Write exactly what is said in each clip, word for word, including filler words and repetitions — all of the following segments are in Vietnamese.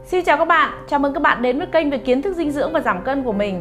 Xin chào các bạn, chào mừng các bạn đến với kênh về kiến thức dinh dưỡng và giảm cân của mình.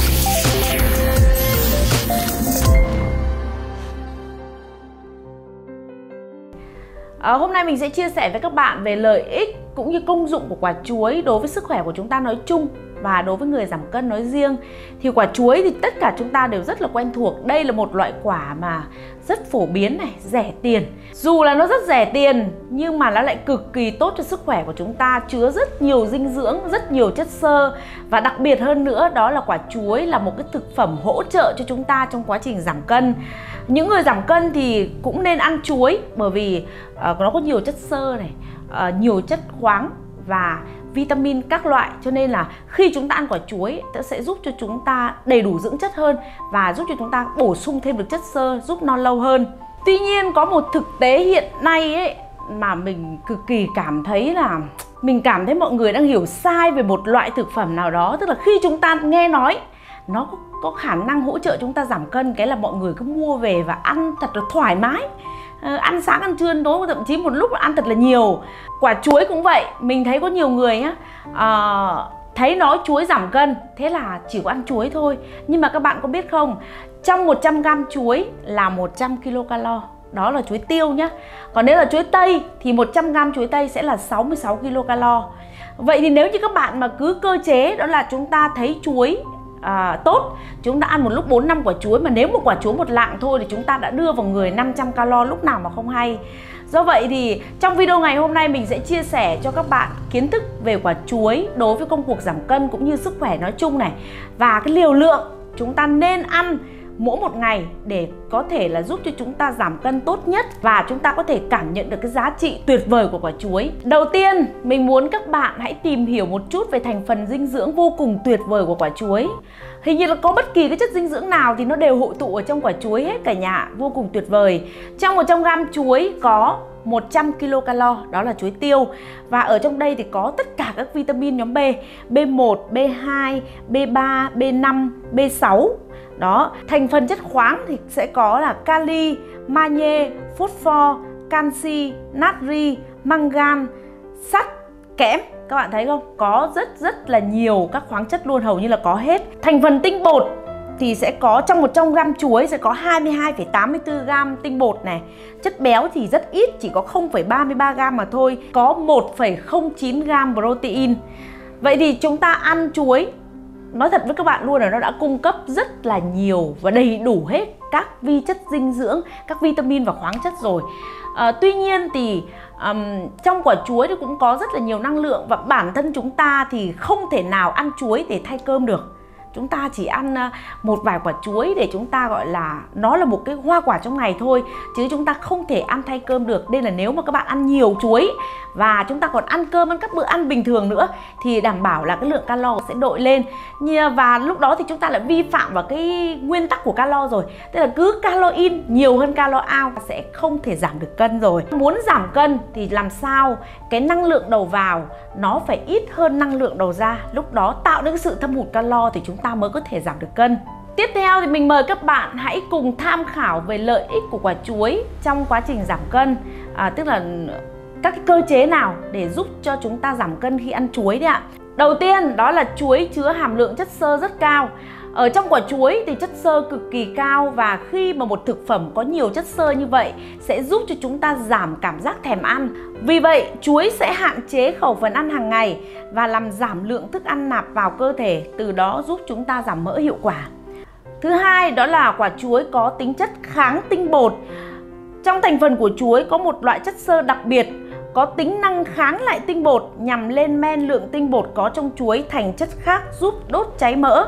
À, hôm nay mình sẽ chia sẻ với các bạn về lợi ích cũng như công dụng của quả chuối đối với sức khỏe của chúng ta nói chung và đối với người giảm cân nói riêng. Thì quả chuối thì tất cả chúng ta đều rất là quen thuộc. Đây là một loại quả mà rất phổ biến này, rẻ tiền. Dù là nó rất rẻ tiền nhưng mà nó lại cực kỳ tốt cho sức khỏe của chúng ta, chứa rất nhiều dinh dưỡng, rất nhiều chất xơ. Và đặc biệt hơn nữa đó là quả chuối là một cái thực phẩm hỗ trợ cho chúng ta trong quá trình giảm cân. Những người giảm cân thì cũng nên ăn chuối bởi vì uh, nó có nhiều chất xơ này, uh, nhiều chất khoáng và vitamin các loại, cho nên là khi chúng ta ăn quả chuối nó sẽ giúp cho chúng ta đầy đủ dưỡng chất hơn và giúp cho chúng ta bổ sung thêm được chất xơ, giúp no lâu hơn. Tuy nhiên có một thực tế hiện nay ấy mà mình cực kỳ cảm thấy là mình cảm thấy mọi người đang hiểu sai về một loại thực phẩm nào đó. Tức là khi chúng ta nghe nói nó có, có khả năng hỗ trợ chúng ta giảm cân, cái là mọi người cứ mua về và ăn thật là thoải mái. À, ăn sáng, ăn trưa, ăn tối, thậm chí một lúc ăn thật là nhiều. Quả chuối cũng vậy, mình thấy có nhiều người nhá, à, thấy nói chuối giảm cân, thế là chỉ có ăn chuối thôi. Nhưng mà các bạn có biết không, trong một trăm gam chuối là một trăm ki lô calo. Đó là chuối tiêu nhá. Còn nếu là chuối tây thì một trăm gam chuối tây sẽ là sáu mươi sáu ki lô calo. Vậy thì nếu như các bạn mà cứ cơ chế đó là chúng ta thấy chuối À, tốt, chúng ta ăn một lúc bốn năm quả chuối, mà nếu một quả chuối một lạng thôi thì chúng ta đã đưa vào người năm trăm calo lúc nào mà không hay. Do vậy thì trong video ngày hôm nay mình sẽ chia sẻ cho các bạn kiến thức về quả chuối đối với công cuộc giảm cân cũng như sức khỏe nói chung này, và cái liều lượng chúng ta nên ăn mỗi một ngày để có thể là giúp cho chúng ta giảm cân tốt nhất và chúng ta có thể cảm nhận được cái giá trị tuyệt vời của quả chuối. Đầu tiên, mình muốn các bạn hãy tìm hiểu một chút về thành phần dinh dưỡng vô cùng tuyệt vời của quả chuối. Hình như là có bất kỳ cái chất dinh dưỡng nào thì nó đều hội tụ ở trong quả chuối hết cả nhà, vô cùng tuyệt vời. Trong một trăm gam chuối có một trăm ki lô calo, đó là chuối tiêu. Và ở trong đây thì có tất cả các vitamin nhóm B, B một, B hai, B ba, B năm, B sáu. Đó, thành phần chất khoáng thì sẽ có là kali, magie, phosphor, canxi, natri, mangan, sắt, kẽm. Các bạn thấy không? Có rất rất là nhiều các khoáng chất luôn, hầu như là có hết. Thành phần tinh bột thì sẽ có trong một trăm gam chuối sẽ có hai mươi hai phẩy tám mươi tư gam tinh bột này. Chất béo thì rất ít, chỉ có không phẩy ba mươi ba gam mà thôi. Có một phẩy không chín gam protein. Vậy thì chúng ta ăn chuối, nói thật với các bạn luôn là nó đã cung cấp rất là nhiều và đầy đủ hết các vi chất dinh dưỡng, các vitamin và khoáng chất rồi. à, Tuy nhiên thì um, trong quả chuối thì cũng có rất là nhiều năng lượng, và bản thân chúng ta thì không thể nào ăn chuối để thay cơm được. Chúng ta chỉ ăn một vài quả chuối để chúng ta gọi là nó là một cái hoa quả trong ngày thôi, chứ chúng ta không thể ăn thay cơm được. Nên là nếu mà các bạn ăn nhiều chuối và chúng ta còn ăn cơm, ăn các bữa ăn bình thường nữa thì đảm bảo là cái lượng calo sẽ đội lên. Và lúc đó thì chúng ta lại vi phạm vào cái nguyên tắc của calo rồi. Tức là cứ calo in nhiều hơn calo out sẽ không thể giảm được cân rồi. Muốn giảm cân thì làm sao cái năng lượng đầu vào nó phải ít hơn năng lượng đầu ra. Lúc đó tạo nên cái sự thâm hụt calo thì chúng ta mới có thể giảm được cân. Tiếp theo thì mình mời các bạn hãy cùng tham khảo về lợi ích của quả chuối trong quá trình giảm cân. à, Tức là các cái cơ chế nào để giúp cho chúng ta giảm cân khi ăn chuối đấy ạ. Đầu tiên đó là chuối chứa hàm lượng chất xơ rất cao. Ở trong quả chuối thì chất xơ cực kỳ cao, và khi mà một thực phẩm có nhiều chất xơ như vậy sẽ giúp cho chúng ta giảm cảm giác thèm ăn. Vì vậy chuối sẽ hạn chế khẩu phần ăn hàng ngày và làm giảm lượng thức ăn nạp vào cơ thể, từ đó giúp chúng ta giảm mỡ hiệu quả. Thứ hai đó là quả chuối có tính chất kháng tinh bột. Trong thành phần của chuối có một loại chất xơ đặc biệt có tính năng kháng lại tinh bột, nhằm lên men lượng tinh bột có trong chuối thành chất khác giúp đốt cháy mỡ.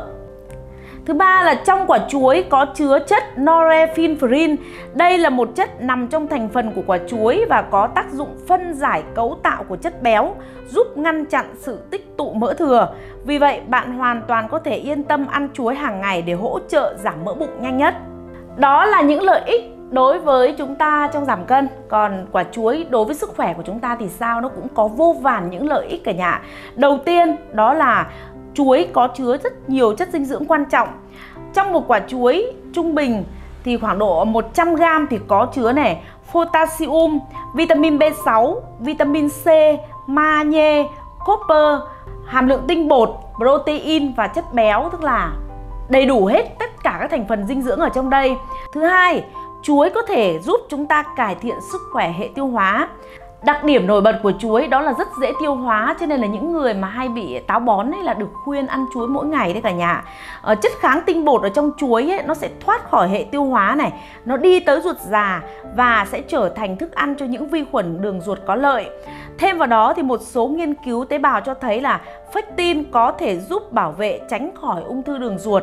Thứ ba là trong quả chuối có chứa chất norepinephrine. Đây là một chất nằm trong thành phần của quả chuối và có tác dụng phân giải cấu tạo của chất béo, giúp ngăn chặn sự tích tụ mỡ thừa. Vì vậy bạn hoàn toàn có thể yên tâm ăn chuối hàng ngày để hỗ trợ giảm mỡ bụng nhanh nhất. Đó là những lợi ích đối với chúng ta trong giảm cân. Còn quả chuối đối với sức khỏe của chúng ta thì sao? Nó cũng có vô vàn những lợi ích cả nhà. Đầu tiên đó là chuối có chứa rất nhiều chất dinh dưỡng quan trọng. Trong một quả chuối trung bình thì khoảng độ một trăm gam thì có chứa này potassium, vitamin B sáu, vitamin C, magie, copper, hàm lượng tinh bột, protein và chất béo, tức là đầy đủ hết tất cả các thành phần dinh dưỡng ở trong đây. Thứ hai, chuối có thể giúp chúng ta cải thiện sức khỏe hệ tiêu hóa. Đặc điểm nổi bật của chuối đó là rất dễ tiêu hóa, cho nên là những người mà hay bị táo bón ấy là được khuyên ăn chuối mỗi ngày đấy cả nhà. Ờ, chất kháng tinh bột ở trong chuối ấy, nó sẽ thoát khỏi hệ tiêu hóa này, nó đi tới ruột già và sẽ trở thành thức ăn cho những vi khuẩn đường ruột có lợi. Thêm vào đó thì một số nghiên cứu tế bào cho thấy là pectin có thể giúp bảo vệ tránh khỏi ung thư đường ruột.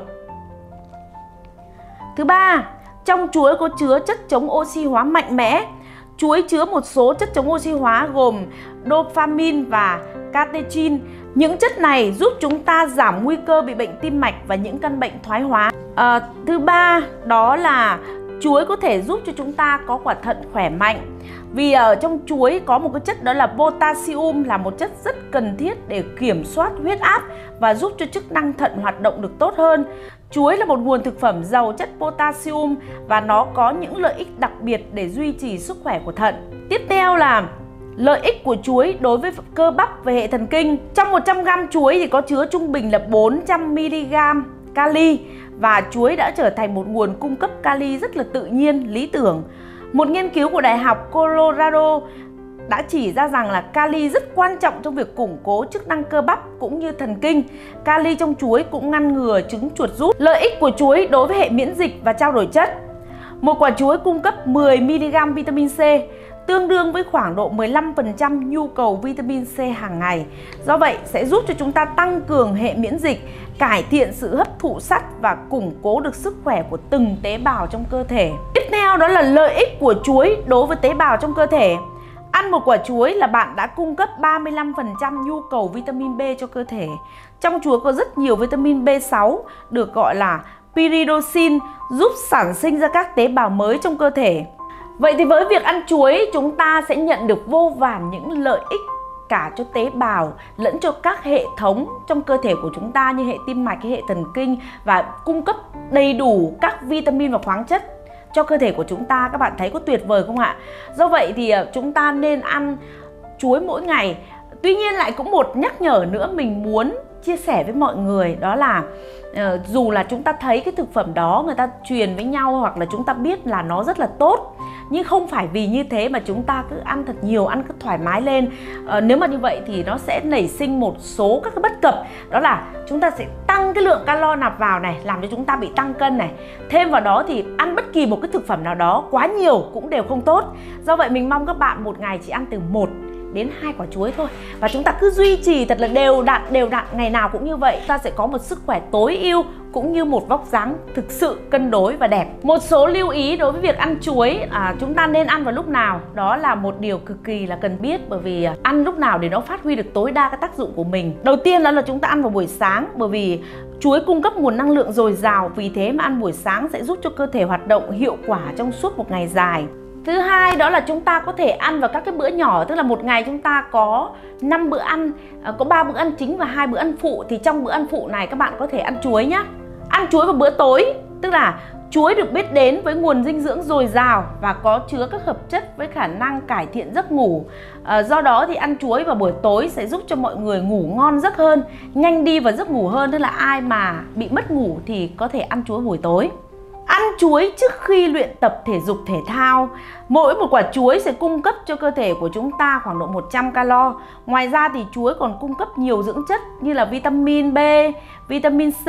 Thứ ba, trong chuối có chứa chất chống oxy hóa mạnh mẽ. Chuối chứa một số chất chống oxy hóa gồm dopamine và catechin. Những chất này giúp chúng ta giảm nguy cơ bị bệnh tim mạch và những căn bệnh thoái hóa. À, thứ ba, đó là chuối có thể giúp cho chúng ta có quả thận khỏe mạnh. Vì ở trong chuối có một cái chất đó là potassium, là một chất rất cần thiết để kiểm soát huyết áp và giúp cho chức năng thận hoạt động được tốt hơn. Chuối là một nguồn thực phẩm giàu chất potassium và nó có những lợi ích đặc biệt để duy trì sức khỏe của thận. Tiếp theo là lợi ích của chuối đối với cơ bắp và hệ thần kinh. Trong một trăm gam chuối thì có chứa trung bình là bốn trăm mi-li-gam kali và chuối đã trở thành một nguồn cung cấp kali rất là tự nhiên, lý tưởng. Một nghiên cứu của Đại học Colorado đã chỉ ra rằng là kali rất quan trọng trong việc củng cố chức năng cơ bắp cũng như thần kinh. Kali trong chuối cũng ngăn ngừa chứng chuột rút. Lợi ích của chuối đối với hệ miễn dịch và trao đổi chất. Một quả chuối cung cấp mười mi-li-gam vitamin C, tương đương với khoảng độ mười lăm phần trăm nhu cầu vitamin C hàng ngày. Do vậy sẽ giúp cho chúng ta tăng cường hệ miễn dịch, cải thiện sự hấp thụ sắt và củng cố được sức khỏe của từng tế bào trong cơ thể. Tiếp theo đó là lợi ích của chuối đối với tế bào trong cơ thể. Ăn một quả chuối là bạn đã cung cấp ba mươi lăm phần trăm nhu cầu vitamin B cho cơ thể. Trong chuối có rất nhiều vitamin B sáu được gọi là pyridoxine, giúp sản sinh ra các tế bào mới trong cơ thể. Vậy thì với việc ăn chuối, chúng ta sẽ nhận được vô vàn những lợi ích cả cho tế bào lẫn cho các hệ thống trong cơ thể của chúng ta như hệ tim mạch, hệ thần kinh, và cung cấp đầy đủ các vitamin và khoáng chất cho cơ thể của chúng ta. Các bạn thấy có tuyệt vời không ạ? Do vậy thì chúng ta nên ăn chuối mỗi ngày. Tuy nhiên lại cũng một nhắc nhở nữa mình muốn chia sẻ với mọi người, đó là uh, dù là chúng ta thấy cái thực phẩm đó người ta truyền với nhau hoặc là chúng ta biết là nó rất là tốt, nhưng không phải vì như thế mà chúng ta cứ ăn thật nhiều, ăn cứ thoải mái lên. uh, Nếu mà như vậy thì nó sẽ nảy sinh một số các cái bất cập, đó là chúng ta sẽ tăng cái lượng calo nạp vào này, làm cho chúng ta bị tăng cân này. Thêm vào đó thì ăn bất kỳ một cái thực phẩm nào đó quá nhiều cũng đều không tốt. Do vậy mình mong các bạn một ngày chỉ ăn từ một đến hai quả chuối thôi, và chúng ta cứ duy trì thật là đều đặn đều đặn ngày nào cũng như vậy, ta sẽ có một sức khỏe tối ưu cũng như một vóc dáng thực sự cân đối và đẹp. Một số lưu ý đối với việc ăn chuối, à, chúng ta nên ăn vào lúc nào, đó là một điều cực kỳ là cần biết, bởi vì ăn lúc nào để nó phát huy được tối đa cái tác dụng của mình. Đầu tiên đó là chúng ta ăn vào buổi sáng, bởi vì chuối cung cấp nguồn năng lượng dồi dào, vì thế mà ăn buổi sáng sẽ giúp cho cơ thể hoạt động hiệu quả trong suốt một ngày dài. Thứ hai đó là chúng ta có thể ăn vào các cái bữa nhỏ, tức là một ngày chúng ta có năm bữa ăn, có ba bữa ăn chính và hai bữa ăn phụ, thì trong bữa ăn phụ này các bạn có thể ăn chuối nhé. Ăn chuối vào bữa tối, tức là chuối được biết đến với nguồn dinh dưỡng dồi dào và có chứa các hợp chất với khả năng cải thiện giấc ngủ. À, do đó thì ăn chuối vào buổi tối sẽ giúp cho mọi người ngủ ngon giấc hơn, nhanh đi vào giấc ngủ hơn, tức là ai mà bị mất ngủ thì có thể ăn chuối buổi tối. Ăn chuối trước khi luyện tập thể dục thể thao. Mỗi một quả chuối sẽ cung cấp cho cơ thể của chúng ta khoảng độ một trăm calo. Ngoài ra thì chuối còn cung cấp nhiều dưỡng chất như là vitamin B, vitamin C,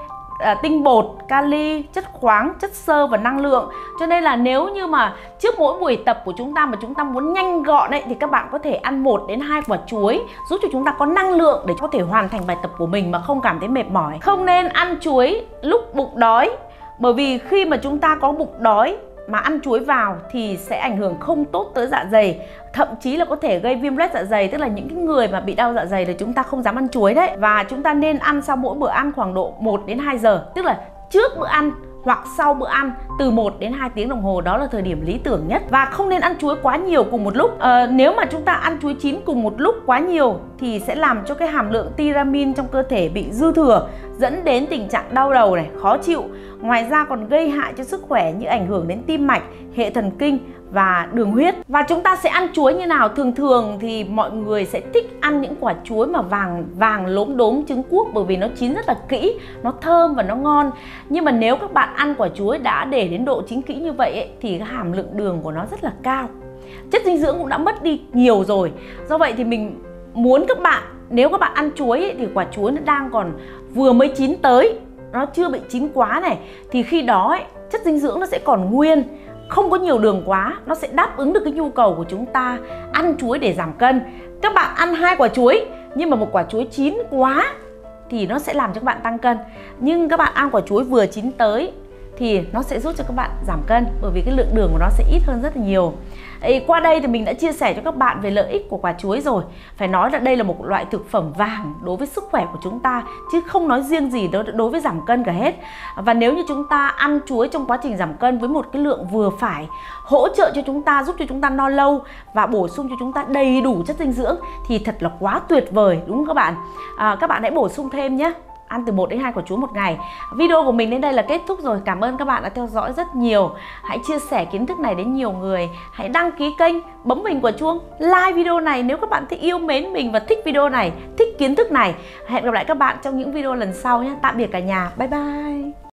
à, tinh bột, kali, chất khoáng, chất xơ và năng lượng. Cho nên là nếu như mà trước mỗi buổi tập của chúng ta mà chúng ta muốn nhanh gọn ấy, thì các bạn có thể ăn một đến hai quả chuối, giúp cho chúng ta có năng lượng để có thể hoàn thành bài tập của mình mà không cảm thấy mệt mỏi. Không nên ăn chuối lúc bụng đói, bởi vì khi mà chúng ta có bụng đói mà ăn chuối vào thì sẽ ảnh hưởng không tốt tới dạ dày, thậm chí là có thể gây viêm loét dạ dày, tức là những cái người mà bị đau dạ dày thì chúng ta không dám ăn chuối đấy. Và chúng ta nên ăn sau mỗi bữa ăn khoảng độ một đến hai giờ, tức là trước bữa ăn hoặc sau bữa ăn từ một đến hai tiếng đồng hồ, đó là thời điểm lý tưởng nhất. Và không nên ăn chuối quá nhiều cùng một lúc. à, Nếu mà chúng ta ăn chuối chín cùng một lúc quá nhiều thì sẽ làm cho cái hàm lượng tyramin trong cơ thể bị dư thừa, dẫn đến tình trạng đau đầu này, khó chịu. Ngoài ra còn gây hại cho sức khỏe như ảnh hưởng đến tim mạch, hệ thần kinh và đường huyết. Và chúng ta sẽ ăn chuối như nào? Thường thường thì mọi người sẽ thích ăn những quả chuối mà vàng vàng lốm đốm trứng cuốc, bởi vì nó chín rất là kỹ, nó thơm và nó ngon. Nhưng mà nếu các bạn ăn quả chuối đã để đến độ chín kỹ như vậy ấy, thì cái hàm lượng đường của nó rất là cao, chất dinh dưỡng cũng đã mất đi nhiều rồi. Do vậy thì mình muốn các bạn, nếu các bạn ăn chuối ấy, thì quả chuối nó đang còn vừa mới chín tới, nó chưa bị chín quá này, thì khi đó ấy, chất dinh dưỡng nó sẽ còn nguyên, không có nhiều đường quá, nó sẽ đáp ứng được cái nhu cầu của chúng ta ăn chuối để giảm cân. Các bạn ăn hai quả chuối nhưng mà một quả chuối chín quá thì nó sẽ làm cho các bạn tăng cân, nhưng các bạn ăn quả chuối vừa chín tới thì nó sẽ giúp cho các bạn giảm cân, bởi vì cái lượng đường của nó sẽ ít hơn rất là nhiều. Ê, qua đây thì mình đã chia sẻ cho các bạn về lợi ích của quả chuối rồi. Phải nói là đây là một loại thực phẩm vàng đối với sức khỏe của chúng ta, chứ không nói riêng gì đối, đối với giảm cân cả hết. Và nếu như chúng ta ăn chuối trong quá trình giảm cân với một cái lượng vừa phải, hỗ trợ cho chúng ta, giúp cho chúng ta no lâu và bổ sung cho chúng ta đầy đủ chất dinh dưỡng thì thật là quá tuyệt vời, đúng không các bạn? À, các bạn hãy bổ sung thêm nhé. Ăn từ một đến hai quả chuối một ngày. Video của mình đến đây là kết thúc rồi. Cảm ơn các bạn đã theo dõi rất nhiều. Hãy chia sẻ kiến thức này đến nhiều người. Hãy đăng ký kênh, bấm hình quả chuông, like video này nếu các bạn thích, yêu mến mình và thích video này, thích kiến thức này. Hẹn gặp lại các bạn trong những video lần sau nhé. Tạm biệt cả nhà. Bye bye.